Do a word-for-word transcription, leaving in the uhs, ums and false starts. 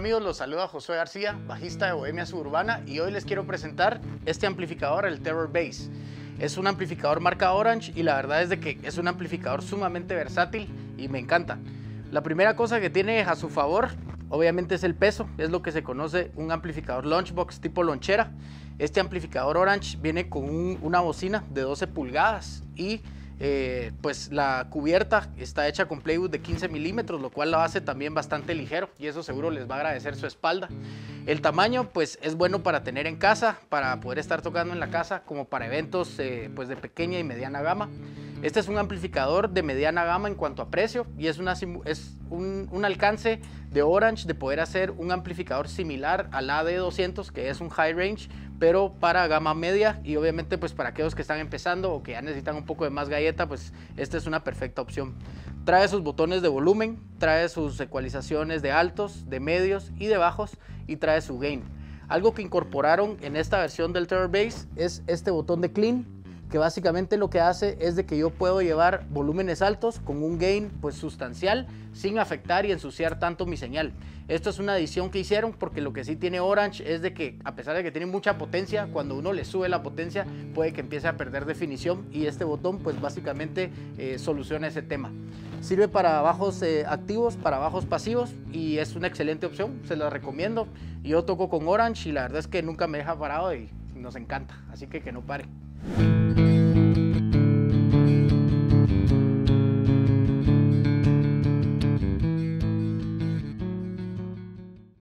amigos? Los saluda Josué García, bajista de Bohemia Suburbana, y hoy les quiero presentar este amplificador, el Terror Bass. Es un amplificador marca Orange y la verdad es de que es un amplificador sumamente versátil y me encanta. La primera cosa que tiene a su favor obviamente es el peso, es lo que se conoce un amplificador lunchbox tipo lonchera. Este amplificador Orange viene con un, una bocina de doce pulgadas y eh, pues la cubierta está hecha con plywood de quince milímetros, lo cual lo hace también bastante ligero y eso seguro les va a agradecer su espalda. El tamaño pues es bueno para tener en casa, para poder estar tocando en la casa, como para eventos eh, pues de pequeña y mediana gama. Este es un amplificador de mediana gama en cuanto a precio y es, una, es un, un alcance de Orange de poder hacer un amplificador similar al A D doscientos, que es un high range, pero para gama media, y obviamente pues para aquellos que están empezando o que ya necesitan un poco de más galleta, pues esta es una perfecta opción. Trae sus botones de volumen, trae sus ecualizaciones de altos, de medios y de bajos, y trae su gain. Algo que incorporaron en esta versión del Terror Bass es este botón de clean, que básicamente lo que hace es de que yo puedo llevar volúmenes altos con un gain pues sustancial sin afectar y ensuciar tanto mi señal. Esto es una adición que hicieron porque lo que sí tiene Orange es de que a pesar de que tiene mucha potencia, cuando uno le sube la potencia puede que empiece a perder definición, y este botón pues básicamente eh, soluciona ese tema. Sirve para bajos eh, activos, para bajos pasivos, y es una excelente opción, se la recomiendo. Yo toco con Orange y la verdad es que nunca me deja parado y nos encanta, así que que no pare.